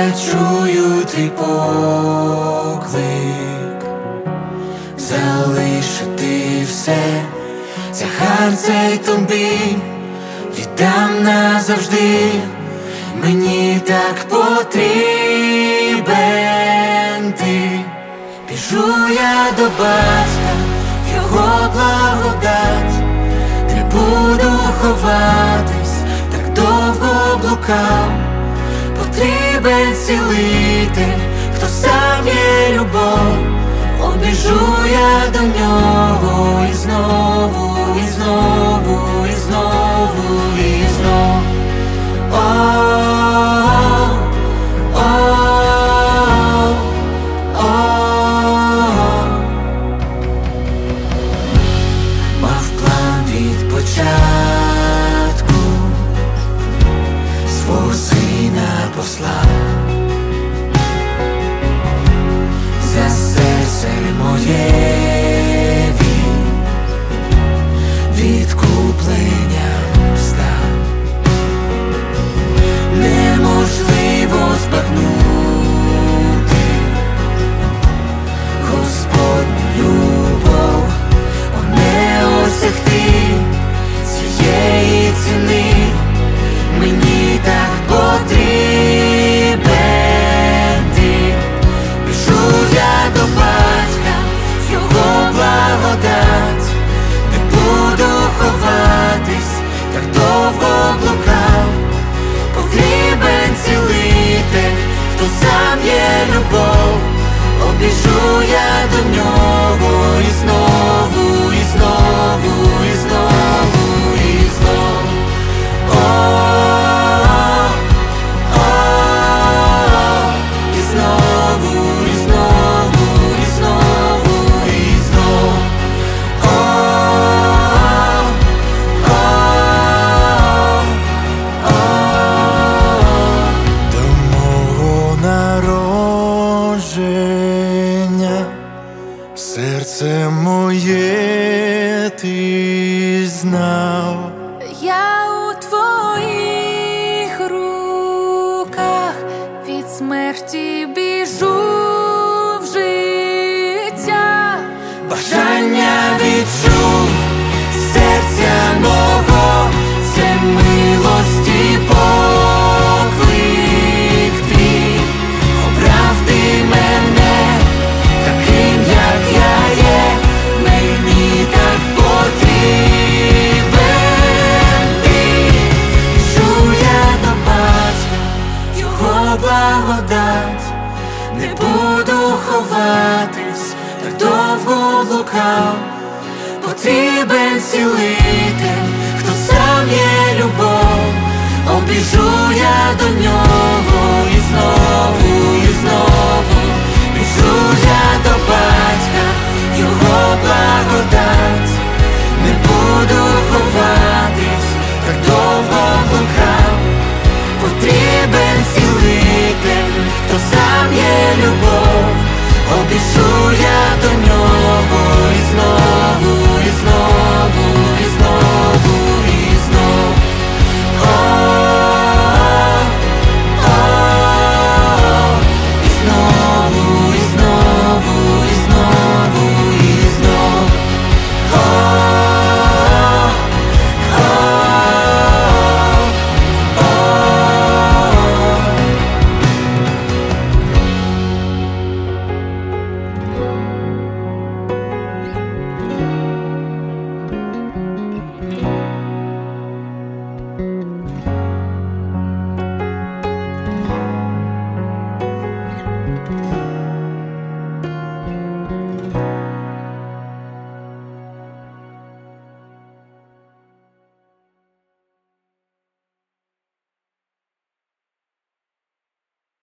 чую твій поклик залишити все, тягар цей тобі віддам назавжди. Мені так потрібен ти. Біжу я до батька, його благодать, не буду ховатись, так довго блукав. Потрібен цілитель, хто сам є любов. Біжу я до нього і знову, і знову, і знову, і знову. Мав план від початку, свого сина послав. За серце моє він відкупленням став. Неможливо збагнути Господню любов, не осягти цієї ціни. Мені так потрібен ти. Біжу я до батька, його благодать, не буду ховатись, так довго блукав. Потрібен цілитель, хто сам є любов. Біжу я до нього і знову, і знову, і знову, і знову. І знову, і знову, і знову, і знову. До мого народження серце моє ти знав. Я у твоїх руках, від смерті біжу в життя. Бажання відчув серця мого, це милості поклик твій. Обрав ти мене таким, як я є. Мені так потрібен ти. Біжу я до батька, його благодать, не буду ховатись, так довго блукав. Потрібен цілитель, хто сам є любов. Біжу я до нього і знову, і знову. Біжу я до батька, його благодать, не буду ховатись, так довго блукав. Потрібен цілитель, хто сам є любов. Біжу я до нього.